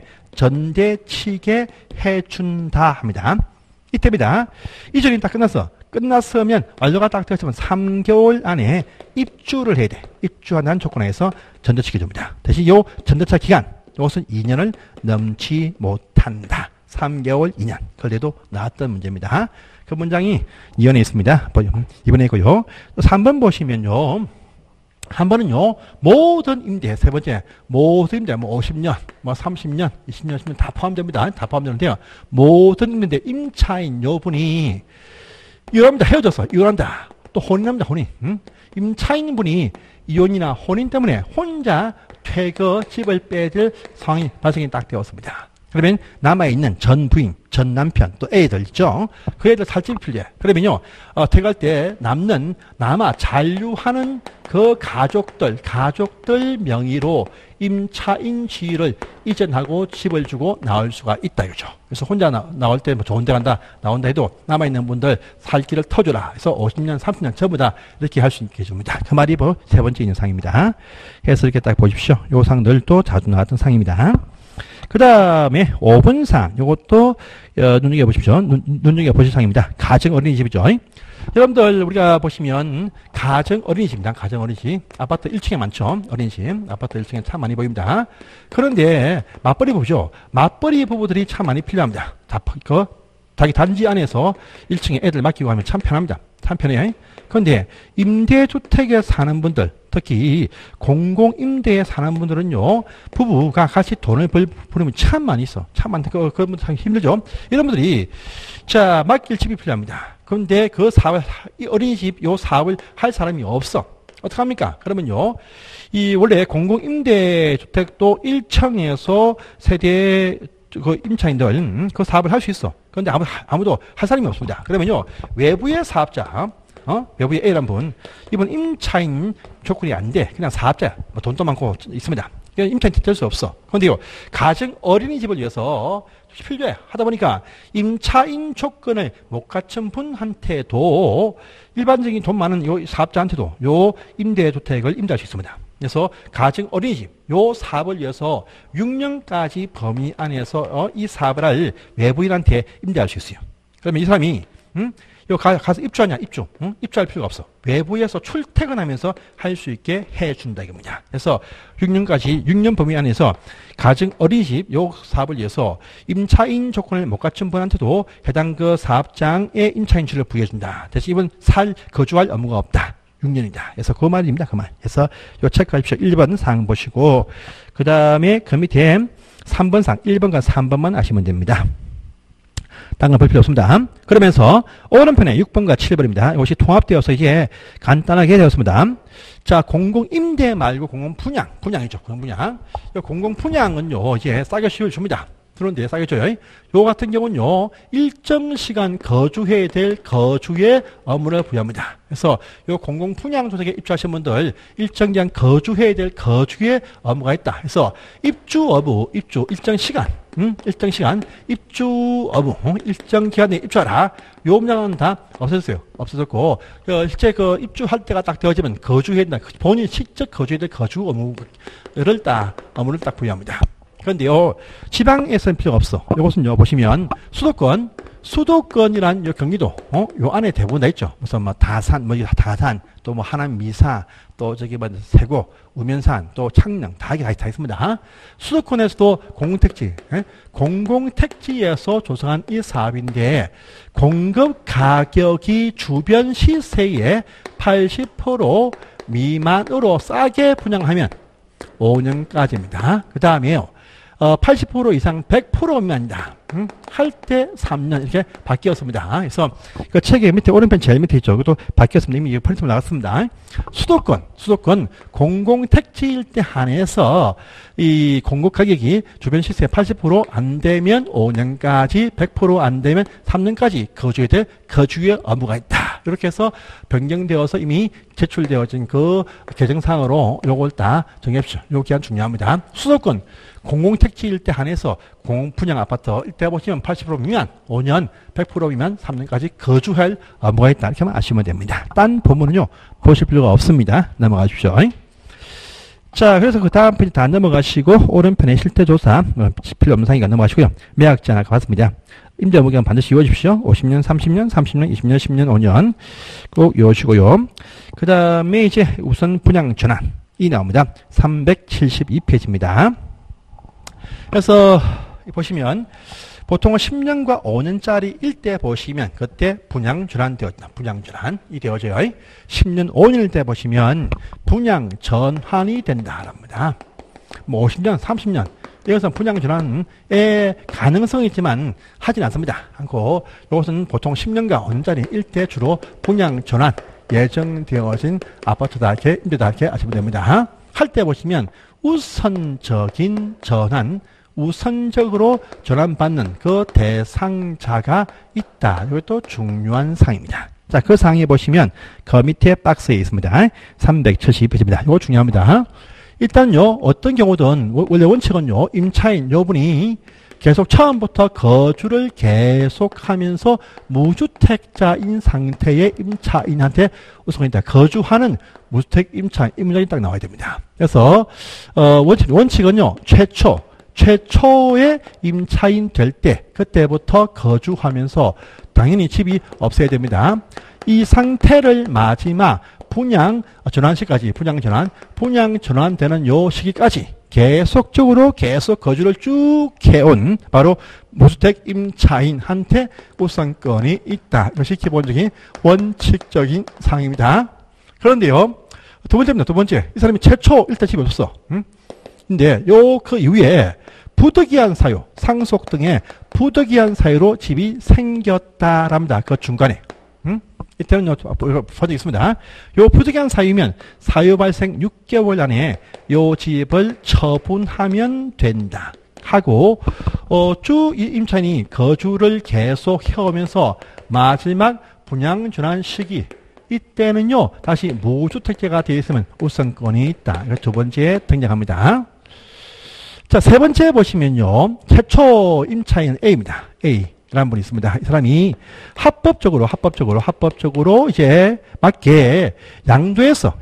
전대치게 해준다 합니다. 이때입니다. 이전이 딱 끝났어. 끝났으면 완료가 딱 되었으면 3개월 안에 입주를 해야 돼. 입주하는 조건에서 전대치게 줍니다. 대신 요 전대차 기간, 이것은 2년을 넘지 못한다. 3개월, 2년. 그래도 나왔던 문제입니다. 그 문장이 2번에 있습니다. 이번에 있고요. 3번 보시면요. 한 번은요, 모든 임대, 세 번째, 모든 임대, 50년, 30년, 20년, 10년 다 포함됩니다. 다 포함되는데요. 모든 임대, 임차인 요 분이 이혼합니다. 헤어졌어. 이혼한다. 또 혼인합니다. 혼인. 임차인 분이 이혼이나 혼인 때문에 혼자 퇴거 집을 빼들 상황이 발생이 딱 되었습니다. 그러면 남아있는 전 부인, 전 남편, 또 애들 있죠. 그 애들 살 집이 필요해. 그러면요, 퇴거할 때 남아 잔류하는 그 가족들 명의로 임차인 지위를 이전하고 집을 주고 나올 수가 있다 이거죠. 그래서 혼자 나올 때 뭐 좋은 데 나온다 해도 남아있는 분들 살 길을 터주라. 그래서 50년, 30년 전부 다 이렇게 할 수 있게 해줍니다. 그 말이 세 번째 있는 상입니다. 그래서 이렇게 딱 보십시오. 요 상들도 자주 나왔던 상입니다. 그 다음에 5번 상, 요것도 눈여겨보십시오. 눈여겨보실 상입니다. 가정 어린이집이죠. 여러분들 우리가 보시면 가정 어린이집입니다. 가정 어린이집. 아파트 1층에 많죠. 어린이집. 아파트 1층에 참 많이 보입니다. 그런데 맞벌이 부부죠. 맞벌이 부부들이 참 많이 필요합니다. 자기 단지 안에서 1층에 애들 맡기고 하면 참 편합니다. 참 편해요. 그런데 임대주택에 사는 분들, 특히 공공임대에 사는 분들은요, 부부가 같이 돈을 벌면 참 많이 있어. 참 많다. 그런 분들 하기 힘들죠. 이런 분들이, 자, 맡길 집이 필요합니다. 그런데 그 사업을, 이 어린이집 요 사업을 할 사람이 없어. 어떡합니까? 그러면요, 원래 공공임대주택도 1층에서 세대 그 임차인들 그 사업을 할 수 있어. 그런데 아무도 할 사람이 없습니다. 그러면요, 외부의 사업자, 외부의 A란 분, 이분 임차인 조건이 안 돼. 그냥 사업자야. 돈도 많고 있습니다. 임차인 될 수 없어. 그런데요, 가정 어린이집을 위해서 필요해. 하다 보니까 임차인 조건을 못 갖춘 분한테도 일반적인 돈 많은 요 사업자한테도 요 임대주택을 임대할 수 있습니다. 그래서 가정 어린이집 요 사업을 위해서 6년까지 범위 안에서 이 사업을 할 외부인한테 임대할 수 있어요. 그러면 이 사람이 요 가서 입주하냐? 입주할 필요가 없어. 외부에서 출퇴근하면서 할 수 있게 해준다 이겁니다. 그래서 6년 범위 안에서 가정 어린이집 요 사업을 위해서 임차인 조건을 못 갖춘 분한테도 해당 그 사업장의 임차인주를 부여해준다. 대신 이분 거주할 의무가 없다. 6년이다. 그래서 그 말입니다. 그 말. 그래서 요 체크하십시오. 1번 사항 보시고 그 다음에 그 밑에 3번 사항 1번과 3번만 아시면 됩니다. 딴 건 볼 필요 없습니다. 그러면서 오른편에 6번과 7번입니다. 이것이 통합되어서 이게 간단하게 되었습니다. 자, 공공임대 말고 공공분양이죠. 공공분양. 공공분양은요, 이제 싸게 수익을 줍니다. 그런데 싸겠죠? 요 같은 경우는요, 일정 시간 거주해야 될 거주의 의무를 부여합니다. 그래서 요 공공분양주택에 입주하신 분들 일정 기간 거주해야 될 거주의 의무가 있다. 그래서 입주 의무, 일정 시간, 입주 의무, 일정 기간에 입주하라. 요 문장은 다 없어졌어요. 없어졌고, 실제 그 입주할 때가 딱 되어지면 거주해야 된다. 본인이 직접 거주해야 될 거주 의무를 의무를 딱 부여합니다. 그런데요, 지방에서는 필요가 없어. 이것은요, 보시면, 수도권이란 요 경기도, 요 안에 대부분 다 있죠. 무슨 다산, 또 하남 미사, 또 세고, 우면산, 또 창녕, 다 있습니다. 수도권에서도 공공택지에서 조성한 이 사업인데, 공급 가격이 주변 시세의 80% 미만으로 싸게 분양하면 5년까지입니다. 그 다음에요. 80% 이상 100% 미만이다. 할 때 3년 이렇게 바뀌었습니다. 그래서 그 책의 밑에 오른편 제일 밑에 있죠. 그것도 바뀌었습니다. 이미 펼치면 나갔습니다. 수도권 공공택지일 때 한해서 이 공급 가격이 주변 시세 80% 안 되면 5년까지, 100% 안 되면 3년까지 거주해야 될 거주의 의무가 있다. 이렇게 해서 변경되어서 이미 제출되어진 그 개정사항으로 요걸 다 정해주십시오. 요 기한 중요합니다. 수도권 공공택지일 때 한해서 공분양 아파트 이때 보시면 80% 미만 5년, 100% 미만 3년까지 거주할 의무가 있다. 이렇게만 아시면 됩니다. 딴 부분은요 보실 필요가 없습니다. 넘어가 주십시오. 자, 그래서 그 다음 페이지 다 넘어가시고 오른편에 실태조사 필요 없는 사항이니까 넘어가시고요. 매각제 하나 가봤습니다. 임대 의무기간 반드시 이루어주십시오. 50년, 30년, 30년, 20년, 10년, 5년 꼭 이루어주시고요. 그 다음에 이제 우선 분양 전환이 나옵니다. 372페이지입니다. 그래서 보시면 보통은 10년과 5년짜리 일대 보시면 그때 분양 전환되었다. 분양 전환이 되어져요. 10년, 5년일 때 보시면 분양 전환이 된다랍니다. 50년, 30년 이것은 분양 전환의 가능성이 있지만 하진 않습니다. 않고 이것은 보통 10년과 5년짜리 일대 주로 분양 전환 예정되어진 아파트다 이렇게 임대다 이렇게 아시면 됩니다. 할 때 보시면 우선적인 전환, 우선적으로 전환받는 그 대상자가 있다. 이것도 중요한 사항입니다. 자, 그 사항에 보시면 그 밑에 박스에 있습니다. 372페이지입니다. 이거 중요합니다. 일단요, 어떤 경우든 원래 원칙은요, 임차인 요분이 계속 처음부터 거주를 계속하면서 무주택자인 상태의 임차인한테 우선입니다. 거주하는 무주택 임차인이 딱 나와야 됩니다. 그래서 원칙은요, 최초의 임차인 될 때 그때부터 거주하면서 당연히 집이 없어야 됩니다. 이 상태를 마지막 분양 전환시까지 분양 전환되는 요 시기까지 계속적으로 계속 거주를 쭉 해온 바로 무주택 임차인한테 우선권이 있다. 이것이 기본적인 원칙적인 사항입니다. 그런데요, 두 번째입니다. 두 번째, 이 사람이 최초 일단 집이 없었어. 근데 그 이후에 부득이한 사유, 상속 등의 부득이한 사유로 집이 생겼다랍니다. 그 중간에. 이때는 포함되어 있습니다. 요 부득이한 사유면 사유 발생 6개월 안에 요 집을 처분하면 된다. 하고, 쭉 이 임차인이 거주를 계속 해오면서 마지막 분양 전환 시기, 이때는요, 다시 무주택자가 되어 있으면 우선권이 있다. 이거 두 번째 등장합니다. 자, 세 번째 보시면요, 최초 임차인 A입니다. A. 라는 분이 있습니다. 이 사람이 합법적으로 이제 맞게 양도했다.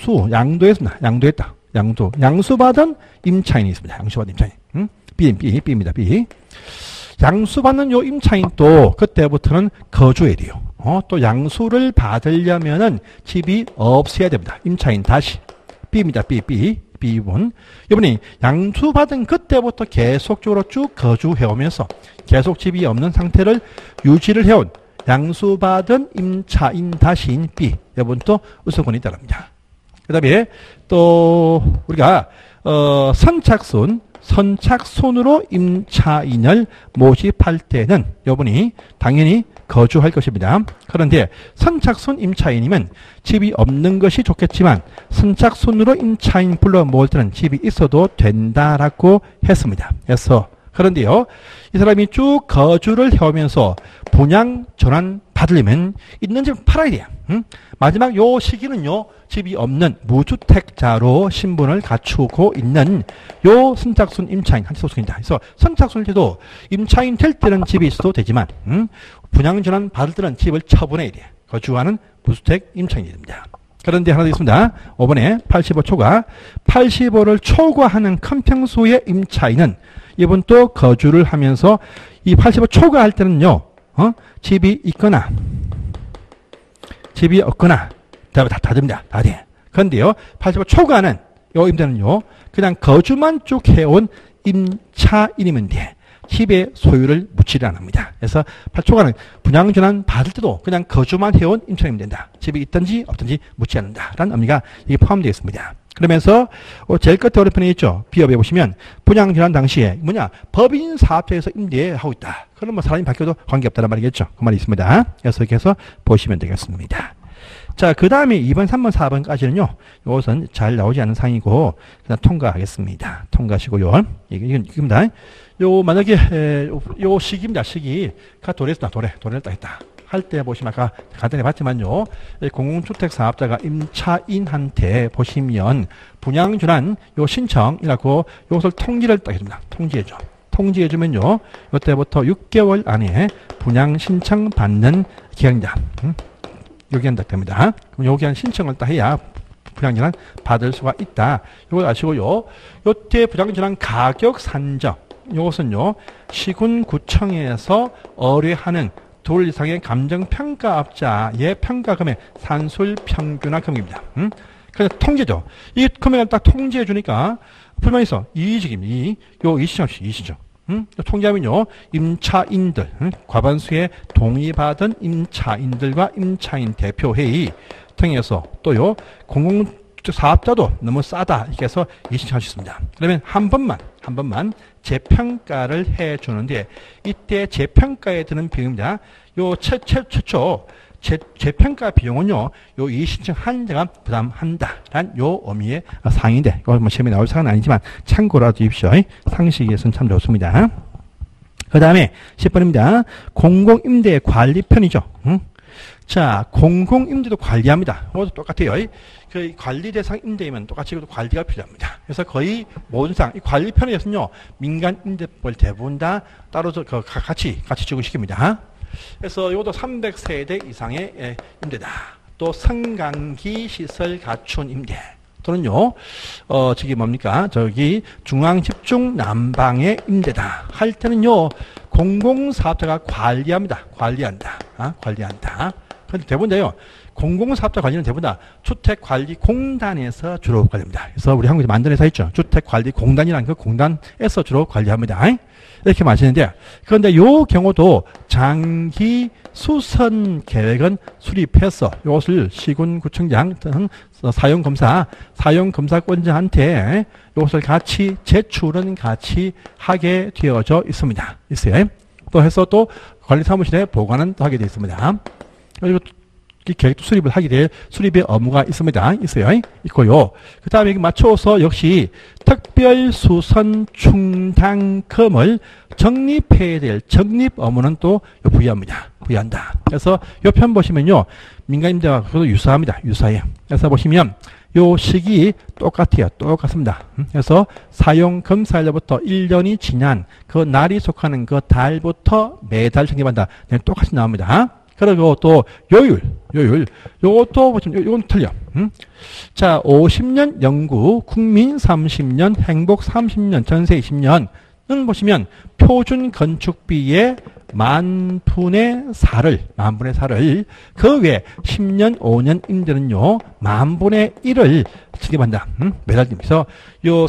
양수받은 임차인이 있습니다. 양수받은 임차인. B입니다. B. 양수받는 요 임차인 또 그때부터는 거주해야 돼요. 또 양수를 받으려면은 집이 없어야 됩니다. 임차인 다시. B입니다. B분. 이분이 양수받은 그때부터 계속적으로 쭉 거주해오면서 계속 집이 없는 상태를 유지를 해온 양수받은 임차인 다시인 B. 이분도 우선권이 있다랍니다. 그 다음에 또 우리가 선착순으로 임차인을 모집할 때는 이분이 당연히 거주할 것입니다. 그런데 선착순 임차인이면 집이 없는 것이 좋겠지만 선착순으로 임차인 불러 모을 때는 집이 있어도 된다라고 했습니다. 그래서 그런데요, 이 사람이 쭉 거주를 해오면서 분양 전환 받으려면 있는 집을 팔아야 돼요. 마지막 요 시기는요, 집이 없는 무주택자로 신분을 갖추고 있는 요 선착순 임차인 한테 소속입니다. 그래서 선착순일 때도 임차인 될 때는 집이 있어도 되지만 분양 전환 받을 때는 집을 처분해야 돼요. 거주하는 무주택 임차인이 됩니다. 그런데 하나 더 있습니다. 5번에 85 초과. 85를 초과하는 큰 평수의 임차인은 이번 또 거주를 하면서 이 85 초과할 때는요, 집이 있거나 집이 없거나 다 됩니다. 다 돼. 그런데요, 85 초과는 요 임대는요, 그냥 거주만 쭉 해온 임차인이면 돼. 집의 소유를 묻지를 않습니다. 그래서 8초간은 분양 전환 받을 때도 그냥 거주만 해온 임차인이면 된다. 집이 있든지 없든지 묻지 않는다라는 의미가 이게 포함되어 있습니다. 그러면서 제일 끝에 어렵편에 있죠. 비업에 보시면 분양 전환 당시에 뭐냐, 법인 사업자에서 임대하고 있다. 그럼 뭐 사람이 바뀌어도 관계없다는 말이겠죠. 그 말이 있습니다. 그래서 이렇게 해서 보시면 되겠습니다. 자, 그 다음에 2번, 3번, 4번까지는요, 이것은 잘 나오지 않은 상이고, 그냥 통과하겠습니다. 통과하시고요. 이겁니다. 요, 만약에, 요 시기입니다. 시기가 도래했다. 도래를 딱 했다. 할 때 보시면 아까 간단히 봤지만요, 공공주택 사업자가 임차인한테 보시면 분양전환 요 신청이라고 요것을 통지를 딱 해줍니다. 통지해줘. 통지해주면요, 이때부터 6개월 안에 분양 신청 받는 기간이다. 요기한 딱 됩니다. 그럼 요기한 신청을 딱 해야 분양전환 받을 수가 있다. 이걸 아시고요. 요때 분양전환 가격 산정, 요것은요, 시군구청에서 의뢰하는 둘 이상의 감정평가업자의 평가금의 산술평균화 금액입니다. 그래서 통제죠. 이 금액을 딱 통제해 주니까 불만이 있어. 이의적입니다. 요 이시죠. 통제하면요, 임차인들, 과반수의 동의받은 임차인들과 임차인 대표회의 통해서 또요, 공공주택 사업자도 너무 싸다. 이렇게 해서 이신청할 수 있습니다. 그러면 한 번만 재평가를 해 주는데, 이때 재평가에 드는 비용입니다. 요 최초 재평가 비용은요, 요 이신청한 자가 부담한다라는 요 의미의 상인데, 이거 뭐 시험에 나올 사항은 아니지만 참고로 해주십시오. 상식에서는 참 좋습니다. 그 다음에 10번입니다. 공공임대 관리편이죠. 자, 공공임대도 관리합니다. 이것도 똑같아요. 그 관리 대상 임대이면 똑같이 관리가 필요합니다. 그래서 거의 모든 상, 이 관리편에서는요, 민간 임대법을 대부분 다 따로 같이 적용시킵니다. 그래서 이것도 300세대 이상의 임대다. 또 성강기 시설 갖춘 임대. 또는요, 저기 뭡니까? 저기 중앙집중 난방의 임대다. 할 때는요, 공공사업자가 관리한다. 그런데 대부분요, 공공사업자 관리는 대부분 다 주택관리공단에서 주로 관리합니다. 그래서 우리 한국에서 만든 회사 있죠. 주택관리공단이라는 그 공단에서 주로 관리합니다. 이렇게 마시는데, 그런데 요 경우도 장기 수선 계획은 수립해서 이것을 시군구청장 또는 사용검사권자한테 이것을 같이 제출은 같이 하게 되어져 있습니다. 있어요. 또 해서 또 관리사무실에 보관은 또 하게 되어 있습니다. 그리고 계획 수립을 하게 될 수립의 의무가 있어요. 있고요. 그 다음에 맞춰서 역시 특별 수선 충당금을 적립해야 될 적립 의무는 또 부여한다. 그래서 이 편 보시면요, 민간임대와 그것도 유사해요. 그래서 보시면 요 시기 똑같습니다. 그래서 사용검사일로부터 1년이 지난 그 날이 속하는 그 달부터 매달 적립한다. 네, 똑같이 나옵니다. 그리고 또 요율. 요것도 보시면 이건 틀려. 자, 50년 영구, 국민 30년, 행복 30년, 전세 20년은 보시면 표준 건축비의 만분의 4를 그 외에 10년, 5년 임대는요, 만분의 1을 적립한다. 매달 그래서 요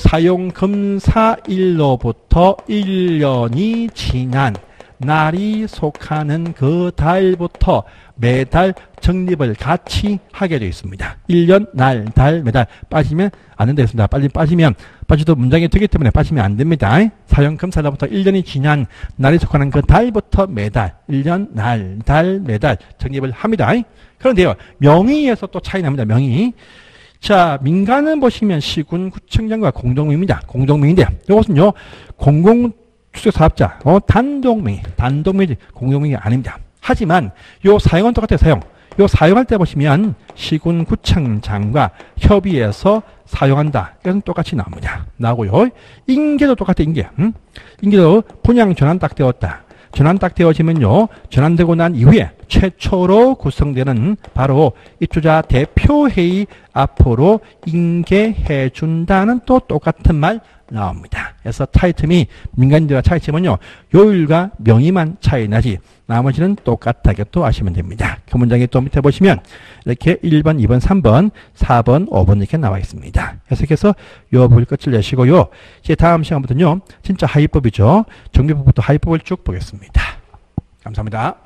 사용검사일로부터 1년이 지난 날이 속하는 그 달부터 매달 적립을 같이 하게 되어 있습니다. 1년, 날, 달, 매달 빠지면 안 된다 했습니다. 빠지도 문장이 되기 때문에 빠지면 안 됩니다. 사용검사일로부터 1년이 지난 날이 속하는 그 달부터 매달 1년, 날, 달, 매달 적립을 합니다. 그런데요, 명의에서 또 차이 납니다. 명의. 자, 민간은 보시면 시군구청장과 공동명의입니다. 공동명의인데 이것은요, 주택사업자, 단독명의 공동명의 아닙니다. 하지만 요 사용은 똑같아요. 요 사용할 때 보시면 시군구청장과 협의해서 사용한다. 이것은 똑같이 나오고요. 인계도 똑같아, 인계. 인계도 분양 전환 딱 되었다. 전환 딱 되어지면요, 전환되고 난 이후에 최초로 구성되는 바로 입주자 대표회의 앞으로 인계해준다는 또 똑같은 말 나옵니다. 그래서 차이점이 민간인들과 차이점은요, 요일과 명의만 차이 나지 나머지는 똑같다게 또 아시면 됩니다. 그 문장에 또 밑에 보시면 이렇게 1번, 2번, 3번, 4번, 5번 이렇게 나와 있습니다. 계속해서 요 부분 끝을 내시고요. 이제 다음 시간부터는요, 진짜 하위법이죠. 정비법부터 하위법을 쭉 보겠습니다. 감사합니다.